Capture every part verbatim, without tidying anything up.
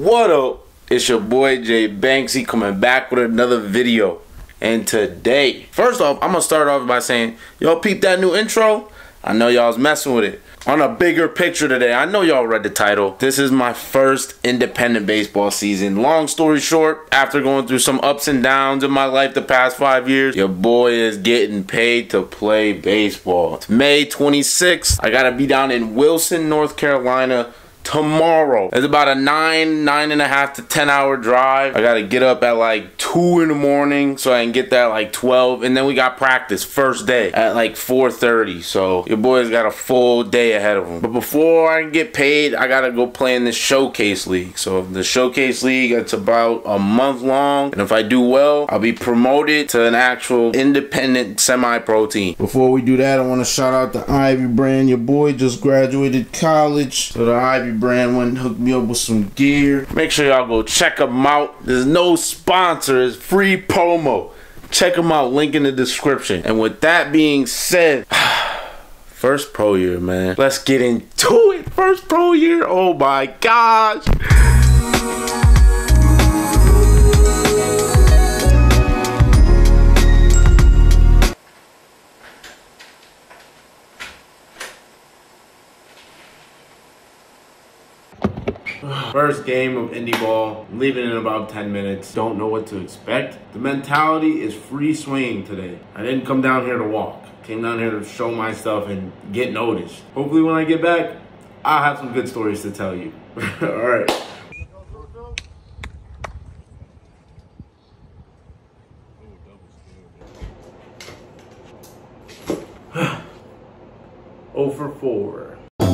What up? It's your boy Jay Banksy coming back with another video. And today, first off, I'm gonna start off by saying, y'all peep that new intro? I know y'all was messing with it. On a bigger picture today, I know y'all read the title. This is my first independent baseball season. Long story short, after going through some ups and downs in my life the past five years, your boy is getting paid to play baseball. It's May twenty-sixth. I gotta be down in Wilson, North Carolina tomorrow. It's about a nine, nine and a half to ten hour drive. I gotta get up at like two in the morning so I can get there at like twelve, and then we got practice first day at like four thirty. So your boy's got a full day ahead of him. But before I can get paid, I gotta go play in this showcase league. So the showcase league, it's about a month long, and if I do well, I'll be promoted to an actual independent semi-pro team. Before we do that, I want to shout out the Ivy brand. Your boy just graduated college, so the Ivy brand went and hooked me up with some gear. Make sure y'all go check them out. There's no sponsor, it's free promo. Check them out, link in the description. And with that being said, first pro year, man. Let's get into it. First pro year, oh my gosh. First game of indie ball, leaving in about ten minutes. Don't know what to expect. The mentality is free swinging today. I didn't come down here to walk. Came down here to show my stuff and get noticed. Hopefully when I get back, I'll have some good stories to tell you. All right. oh for four.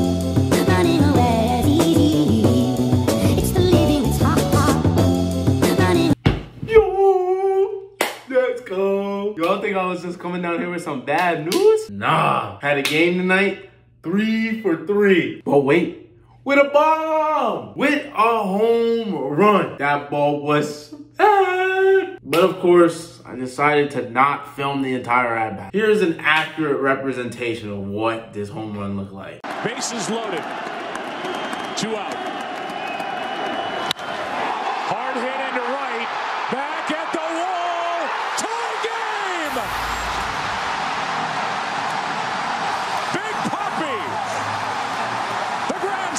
Y'all think I was just coming down here with some bad news? Nah. Had a game tonight, three for three. But wait, with a bomb! With a home run. That ball was sad. But of course, I decided to not film the entire at-bat. Here's an accurate representation of what this home run looked like. Bases loaded. Two out. Hard hit into right. Back at the wall. Tie game! Big Poppy. The grand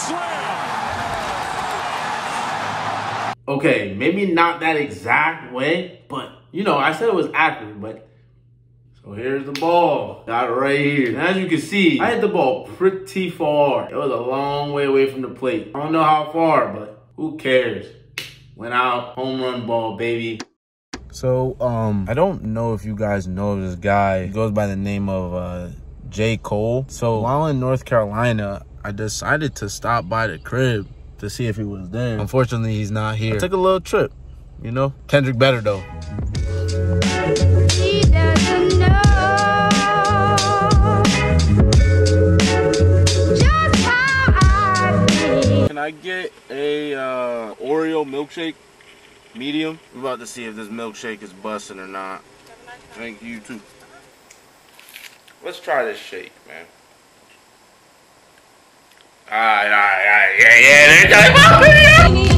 slam. Okay, maybe not that exact way, but you know, I said it was accurate, but so here's the ball. Got it right here. And as you can see, I hit the ball pretty far. It was a long way away from the plate. I don't know how far, but who cares? Went out, home run ball, baby. So, um, I don't know if you guys know this guy. He goes by the name of uh, J. Cole. So, while in North Carolina, I decided to stop by the crib to see if he was there. Unfortunately, he's not here. I took a little trip, you know? Kendrick better, though. He doesn't know just how I feel. Can I get a uh, Oreo milkshake? Medium. We're about to see if this milkshake is busting or not. Thank you too. Let's try this shake, man. Alright, alright, alright, yeah, yeah, there's that.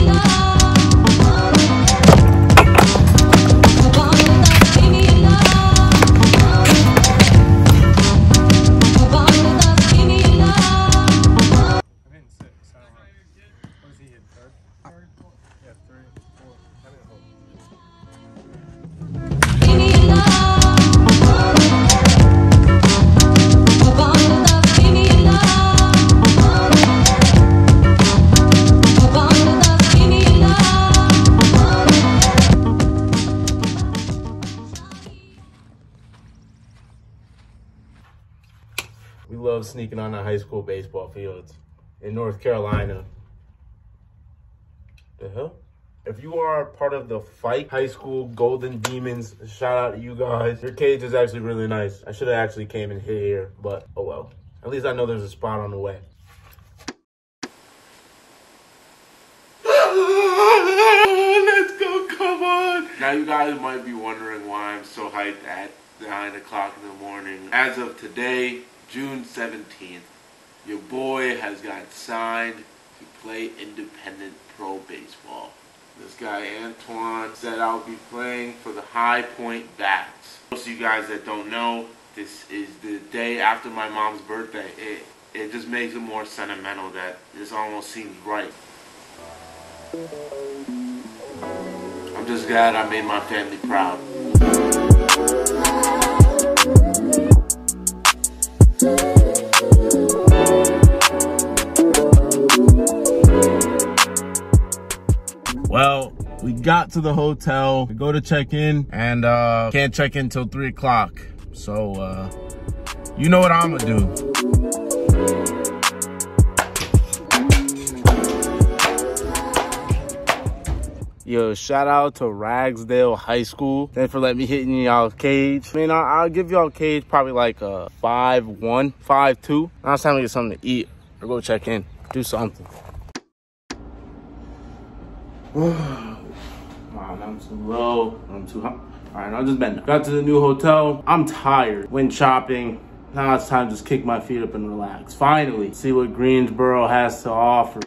We love sneaking on the high school baseball fields in North Carolina. The hell? If you are part of the Fight High School Golden Demons, shout out to you guys. Your cage is actually really nice. I should have actually came in here, but oh well. At least I know there's a spot on the way. Let's go, come on. Now you guys might be wondering why I'm so hyped at nine o'clock in the morning. As of today, June seventeenth, your boy has got signed to play independent pro baseball. This guy Antoine said I'll be playing for the High Point Bats. Most of you guys that don't know, this is the day after my mom's birthday. It, it just makes it more sentimental that this almost seems right. I'm just glad I made my family proud. Well, we got to the hotel, we go to check in, and uh, can't check in till three o'clock. So, uh, you know what I'm gonna do. Yo, shout out to Ragsdale High School. Thanks for letting me hit in y'all's cage. I mean, I'll, I'll give y'all cage probably like a five one, five two. Now it's time to get something to eat or go check in, do something. Wow, I'm too low, I'm too high. All right, I'll just bend. Got to the new hotel. I'm tired. Went shopping. Now it's time to just kick my feet up and relax. Finally, see what Greensboro has to offer.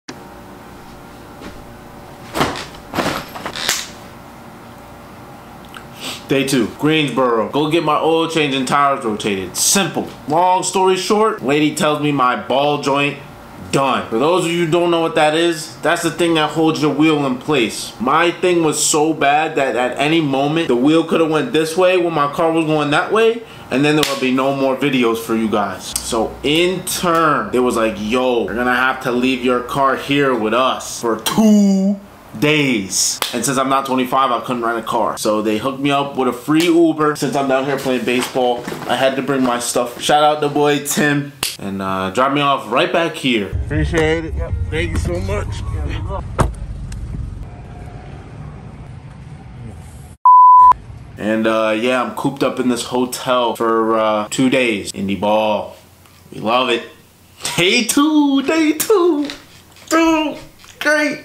Day two, Greensboro. Go get my oil change and tires rotated. Simple. Long story short, lady tells me my ball joint done. For those of you who don't know what that is, that's the thing that holds your wheel in place. My thing was so bad that at any moment, the wheel could have went this way when my car was going that way, and then there would be no more videos for you guys. So in turn, it was like, yo, you're gonna have to leave your car here with us for two days. And since I'm not twenty-five, I couldn't rent a car. So they hooked me up with a free Uber. Since I'm down here playing baseball, I had to bring my stuff. Shout out to boy Tim. And uh, drop me off right back here. Appreciate it. Yep. Thank you so much. And uh, yeah, I'm cooped up in this hotel for uh, two days. Indie ball. We love it. Day two, day two. Oh, great.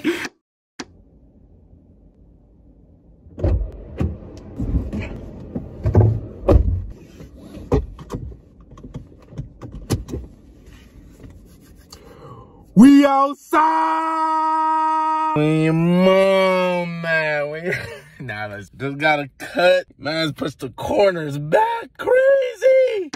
We outside! When your mom, man, when nah, let's just gotta cut. Man's push the corners back crazy!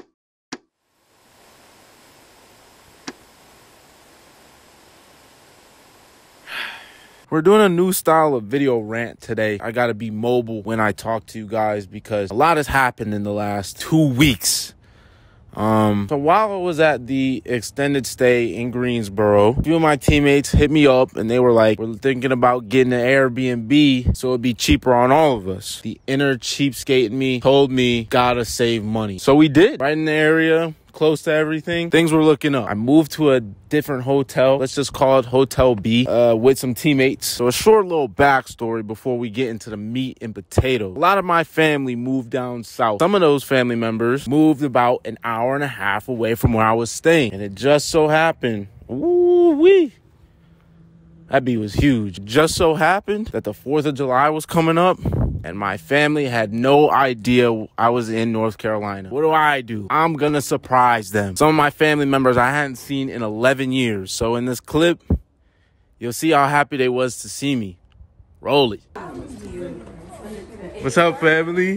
We're doing a new style of video rant today. I gotta be mobile when I talk to you guys because a lot has happened in the last two weeks. Um, so while I was at the extended stay in Greensboro, a few of my teammates hit me up and they were like, we're thinking about getting an Airbnb so it'd be cheaper on all of us. The inner cheapskate in me told me, gotta save money. So we did. Right in the area, close to everything, things were looking up. I moved to a different hotel. Let's just call it Hotel B, uh, with some teammates. So a short little backstory before we get into the meat and potatoes. A lot of my family moved down south. Some of those family members moved about an hour and a half away from where I was staying. And it just so happened, ooh-wee, that B was huge. Just so happened that the fourth of July was coming up and my family had no idea I was in North Carolina. What do I do? I'm gonna surprise them. Some of my family members I hadn't seen in eleven years. So in this clip, you'll see how happy they was to see me. Roll it. What's up, family?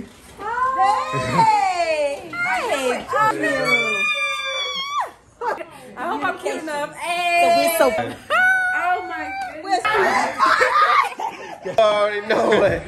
Hey! Hey! I hope I'm cute enough. Hey! So we're so... Oh my goodness. You already know it.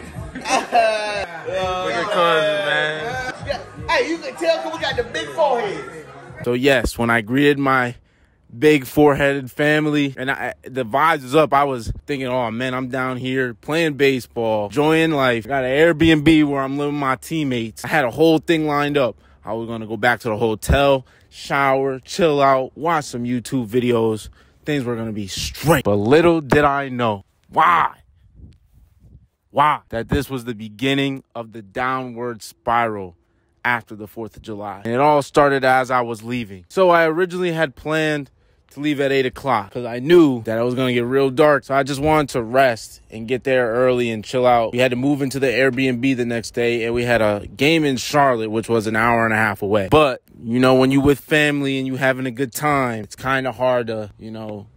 Look at man. Hey, you can tell because we got the big forehead. So yes, when I greeted my big four-headed family and I, the vibes was up, I was thinking, oh man, I'm down here playing baseball, enjoying life. Got an Airbnb where I'm living with my teammates. I had a whole thing lined up. I was gonna go back to the hotel, shower, chill out, watch some YouTube videos. Things were gonna be straight. But little did I know why. Why? That this was the beginning of the downward spiral after the fourth of July. And it all started as I was leaving. So I originally had planned to leave at eight o'clock because I knew that it was going to get real dark. So I just wanted to rest and get there early and chill out. We had to move into the Airbnb the next day, and we had a game in Charlotte, which was an hour and a half away. But, you know, when you with family and you having a good time, it's kind of hard to, you know,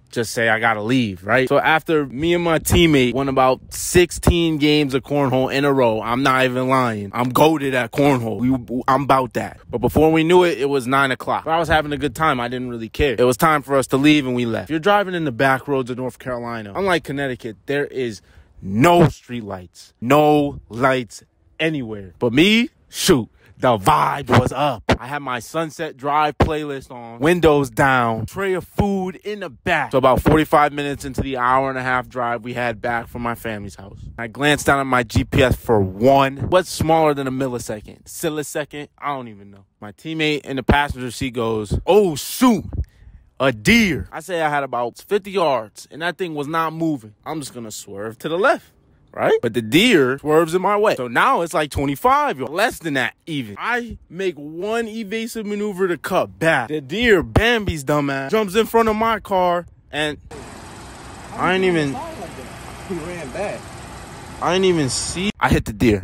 just say I gotta leave, right? So after me and my teammate won about sixteen games of cornhole in a row, I'm not even lying. I'm goated at cornhole. We, I'm about that. But before we knew it, it was nine o'clock. But I was having a good time. I didn't really care. It was time for us to leave, and we left. If you're driving in the back roads of North Carolina, unlike Connecticut, there is no street lights, no lights anywhere. But me, shoot. The vibe was up. I had my Sunset Drive playlist on, windows down, tray of food in the back. So about forty-five minutes into the hour and a half drive we had back from my family's house, I glanced down at my G P S for one. What's smaller than a millisecond? Sillisecond? I don't even know. My teammate in the passenger seat goes, "Oh, shoot, a deer." I say I had about fifty yards, and that thing was not moving. I'm just going to swerve to the left. Right? But the deer swerves in my way. So now it's like twenty-five, less than that even. I make one evasive maneuver to cut back. The deer, Bambi's dumbass, jumps in front of my car, and I ain't even, He ran back. I ain't even see. I hit the deer.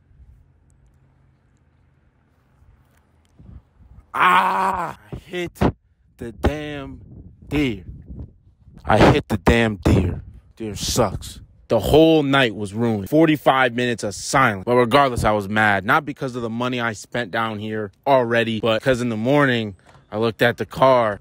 Ah, I hit the damn deer. I hit the damn deer. Deer sucks. The whole night was ruined. forty-five minutes of silence. But regardless, I was mad. Not because of the money I spent down here already, but because in the morning, I looked at the car.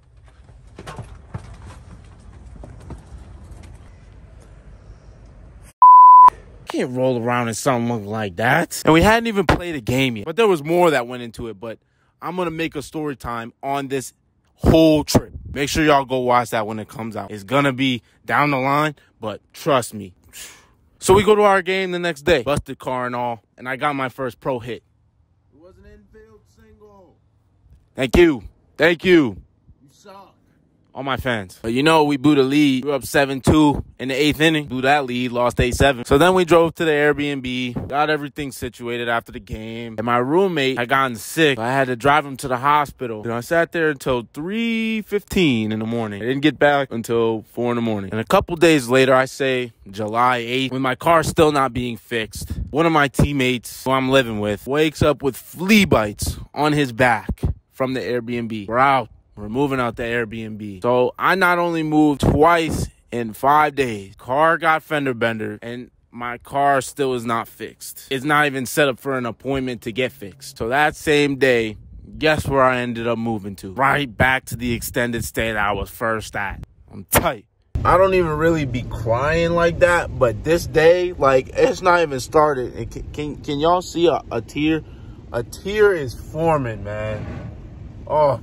Can't roll around in something like that. And we hadn't even played a game yet. But there was more that went into it. But I'm going to make a story time on this whole trip. Make sure y'all go watch that when it comes out. It's going to be down the line, but trust me. So we go to our game the next day. Busted car and all. And I got my first pro hit. It was an infield single. Thank you. Thank you. You suck. All my fans. But you know, we blew the lead. We were up seven two in the eighth inning. Blew that lead. Lost eight seven. So then we drove to the Airbnb. Got everything situated after the game. And my roommate had gotten sick. I had to drive him to the hospital. And I sat there until three fifteen in the morning. I didn't get back until four in the morning. And a couple days later, I say July eighth, when my car's still not being fixed, one of my teammates who I'm living with wakes up with flea bites on his back from the Airbnb. We're out. We're moving out the Airbnb. So I not only moved twice in five days, car got fender bender, and my car still is not fixed. It's not even set up for an appointment to get fixed. So that same day, guess where I ended up moving to? Right back to the extended stay that I was first at. I'm tight. I don't even really be crying like that, but this day, like, it's not even started. It can can, can y'all see a, a tear? A tear is forming, man. Oh,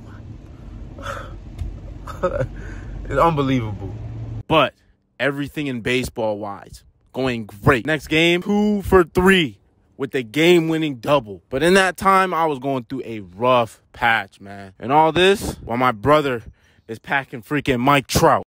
it's unbelievable. But everything in baseball wise going great. Next game, two for three with the game-winning double. But in that time, I was going through a rough patch, man. And all this while my brother is packing freaking Mike Trout.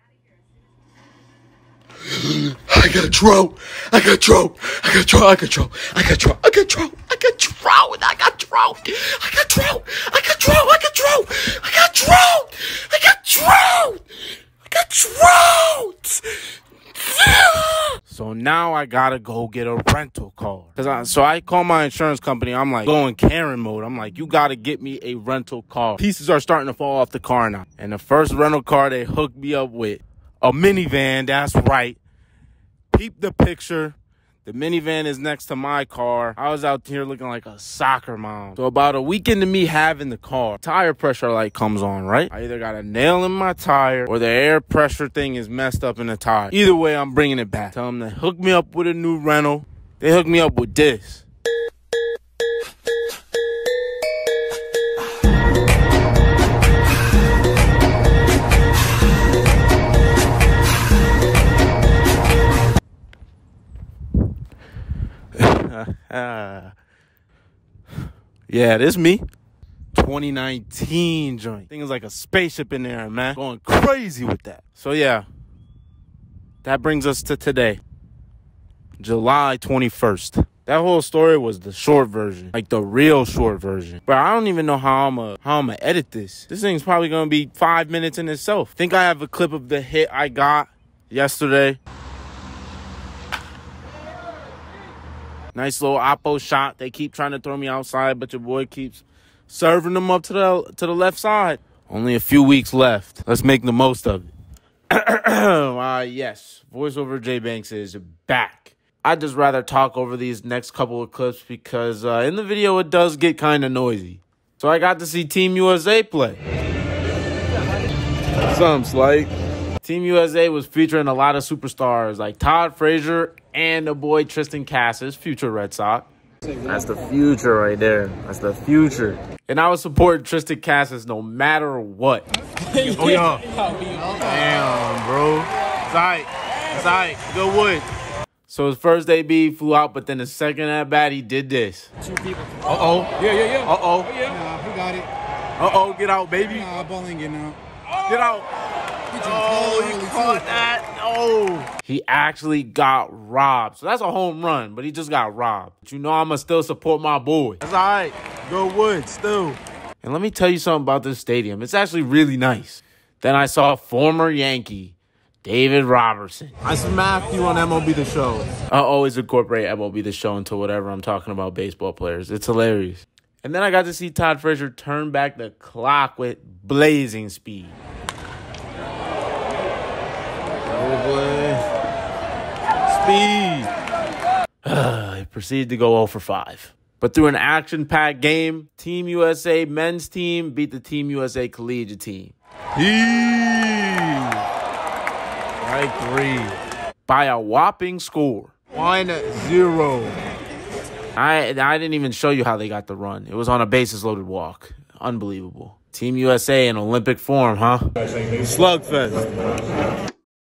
I got a trout. I got a trout. I got a trout. I got a trout. I got a trout. I got a trout. I got trout. I got trout. I got trout. I got trout. I got trout. I got trout. I got trout. I got trout. So now I gotta go get a rental car. Cause I, so I call my insurance company. I'm like going Karen mode. I'm like, you gotta get me a rental car. Pieces are starting to fall off the car now. And the first rental car they hooked me up with, a minivan, that's right. Peep the picture. The minivan is next to my car. I was out here looking like a soccer mom. So about a week into me having the car, tire pressure light comes on, right? I either got a nail in my tire or the air pressure thing is messed up in the tire. Either way, I'm bringing it back. Tell them to hook me up with a new rental. They hooked me up with this. Yeah, this me. twenty nineteen joint. Thing is like a spaceship in there, man. Going crazy with that. So yeah, that brings us to today, July twenty-first. That whole story was the short version, like the real short version. But I don't even know how I'm a how I'm gonna edit this. This thing's probably gonna be five minutes in itself. Think I have a clip of the hit I got yesterday. Nice little oppo shot. They keep trying to throw me outside, but your boy keeps serving them up to the to the left side. Only a few weeks left. Let's make the most of it. uh, yes, voiceover Jay Banks is back. I'd just rather talk over these next couple of clips because uh, in the video it does get kind of noisy. So I got to see Team U S A play. Some slight. Team U S A was featuring a lot of superstars like Todd Frazier and the boy Tristan Cassis, future Red Sox. That's the future right there. That's the future. And I was supporting Tristan Cassis no matter what. Oh, yeah. Damn, bro. It's all right. It's all right. Good wood. So his first A B flew out, but then the second at bat, he did this. Two people. Uh-oh. Yeah, yeah, yeah. Uh-oh. Oh, yeah. Nah, he got it. Uh-oh. Get out, baby. Nah, ball ain't getting out. Get out. Oh, he caught that. Oh. He actually got robbed. So that's a home run, but he just got robbed. But you know I'm going to still support my boy. That's all right. Good wood, still. And let me tell you something about this stadium. It's actually really nice. Then I saw former Yankee David Robertson. I smacked you on M L B The Show. I always incorporate M L B The Show into whatever I'm talking about baseball players. It's hilarious. And then I got to see Todd Frazier turn back the clock with blazing speed. Oh, boy. Speed. He proceeded to go oh for five. But through an action-packed game, Team U S A men's team beat the Team U S A collegiate team. Right three. By a whopping score. one zero. I, I didn't even show you how they got the run. It was on a bases-loaded walk. Unbelievable. Team U S A in Olympic form, huh? Slugfest.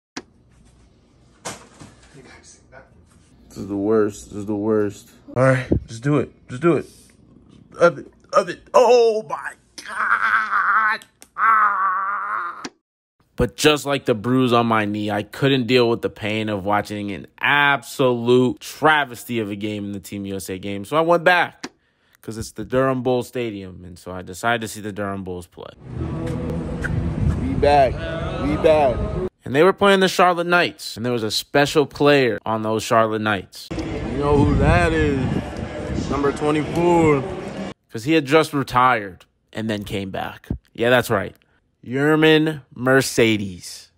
This is the worst. This is the worst. All right, just do it. Just do it. Of it. Of it. Oh, my God. Ah. But just like the bruise on my knee, I couldn't deal with the pain of watching an absolute travesty of a game in the Team U S A game. So I went back because it's the Durham Bulls Stadium. And so I decided to see the Durham Bulls play. We back. We back. And they were playing the Charlotte Knights. And there was a special player on those Charlotte Knights. You know who that is? Number twenty-four. Because he had just retired and then came back. Yeah, that's right. Yermin Mercedes.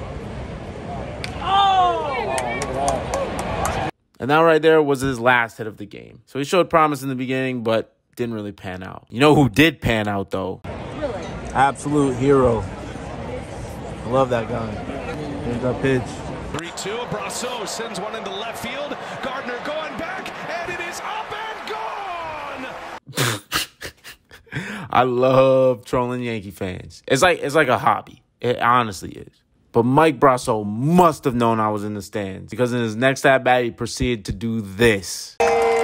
Oh! And that right there was his last hit of the game. So he showed promise in the beginning, but didn't really pan out. You know who did pan out, though? Really? Absolute hero. I love that guy. Here's that pitch. three two. Brasso sends one into left field. Gardner going back, and it is up and gone! I love trolling Yankee fans. It's like it's like a hobby. It honestly is. But Mike Brasso must have known I was in the stands because in his next at bat he proceeded to do this.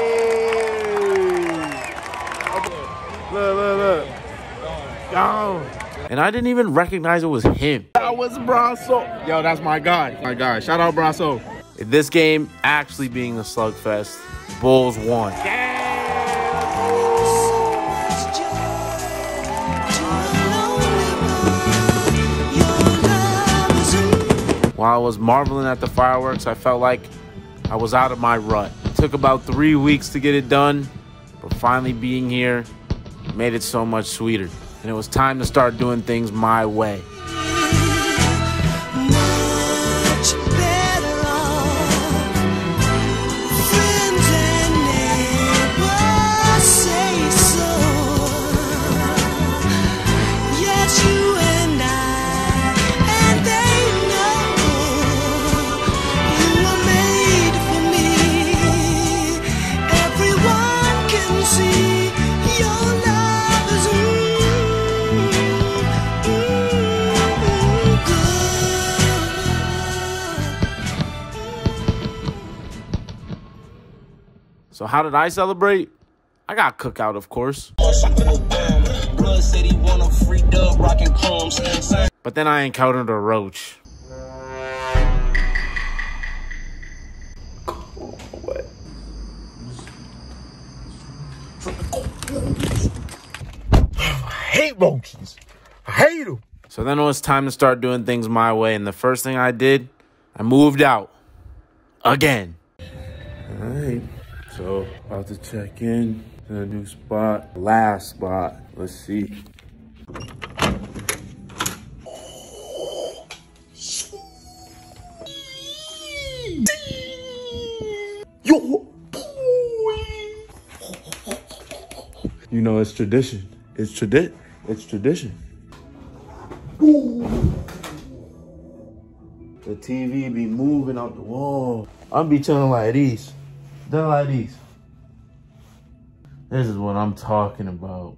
Look, look, look. Oh. And I didn't even recognize it was him. That was Brasso. Yo, that's my guy. My guy. Shout out Brasso. This game actually being a slugfest, Bulls won. While I was marveling at the fireworks, I felt like I was out of my rut. It took about three weeks to get it done, but finally being here made it so much sweeter. And it was time to start doing things my way. So how did I celebrate? I got cookout, of course. But then I encountered a roach. I hate roaches. I hate them. So then it was time to start doing things my way. And the first thing I did, I moved out. Again. All right. So, about to check in to a new spot. Last spot. Let's see. Oh, Yo, boy. You know, it's tradition. It's tradi- It's tradition. The T V be moving out the wall. I'm be chilling like these. They're like these. This is what I'm talking about.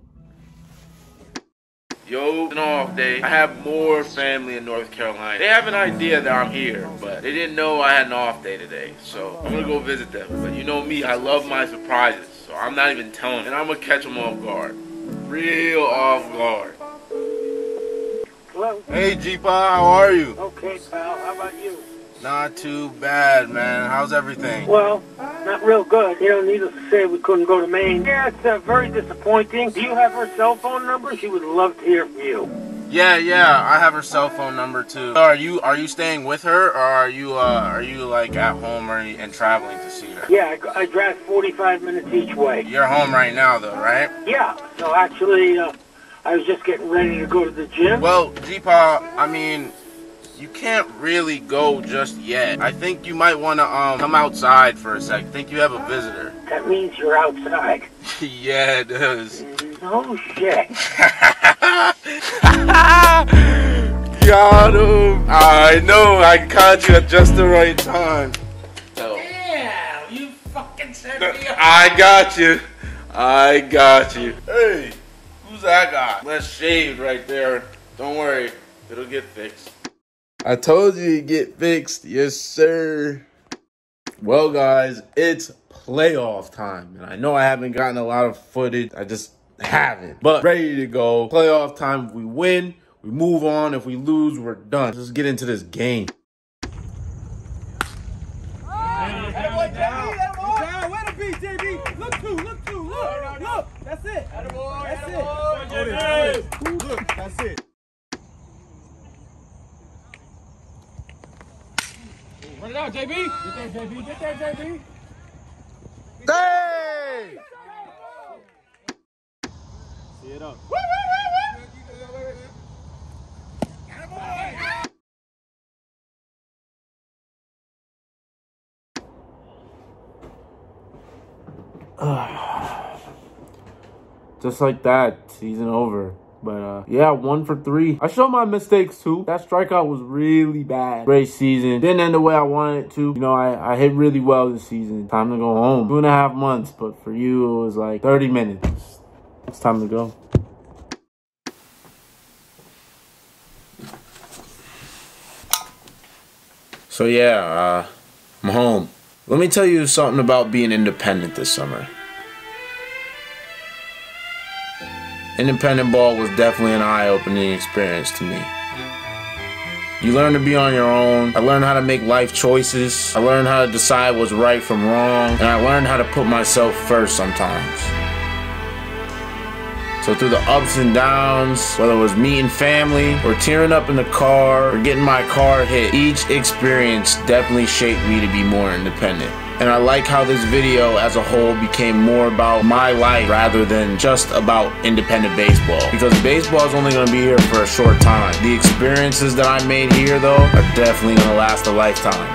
Yo, it's an off day. I have more family in North Carolina. They have an idea that I'm here, but they didn't know I had an off day today. So I'm gonna go visit them. But you know me, I love my surprises. So I'm not even telling them. And I'm gonna catch them off guard. Real off guard. Hello? Hey, G-Pa, how are you? Okay, pal. How about you? Not too bad, man. How's everything? Well, not real good. You know, needless to say, we couldn't go to Maine. Yeah, it's uh, very disappointing. Do you have her cell phone number? She would love to hear from you. Yeah, yeah, I have her cell phone number too. Are you are you staying with her, or are you uh are you like at home or and traveling to see her? Yeah, I, I drive forty-five minutes each way. You're home right now though, right? Yeah, so actually, uh, I was just getting ready to go to the gym. Well, G-Pa, I mean, you can't really go just yet. I think you might want to um come outside for a sec. I think you have a visitor. That means you're outside. Yeah, it does. No shit. Got him. I know. I caught you at just the right time. Damn, you fucking set me up. I got you. I got you. Hey, who's that guy? Less shaved right there. Don't worry, it'll get fixed. I told you it'd get fixed. Yes, sir. Well, guys, it's playoff time. And I know I haven't gotten a lot of footage. I just haven't. But ready to go. Playoff time. If we win, we move on. If we lose, we're done. Let's get into this game. Look two, look two, look, look. That's it. That's it. Look, that's it. Run it out, J B. Get there, J B. Get there, J B. Hey! See it up. Just like that, season over. But uh, yeah, one for three. I showed my mistakes too. That strikeout was really bad. Great season. Didn't end the way I wanted it to. You know, I, I hit really well this season. Time to go home. Two and a half months, but for you, it was like thirty minutes. It's time to go. So yeah, uh, I'm home. Let me tell you something about being independent this summer. Independent ball was definitely an eye-opening experience to me. You learn to be on your own. I learned how to make life choices. I learned how to decide what's right from wrong. And I learned how to put myself first sometimes. So through the ups and downs, whether it was meeting family, or tearing up in the car, or getting my car hit, each experience definitely shaped me to be more independent. And I like how this video as a whole became more about my life rather than just about independent baseball. Because baseball is only going to be here for a short time. The experiences that I made here, though, are definitely going to last a lifetime.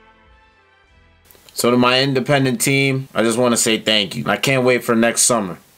So to my independent team, I just want to say thank you. I can't wait for next summer.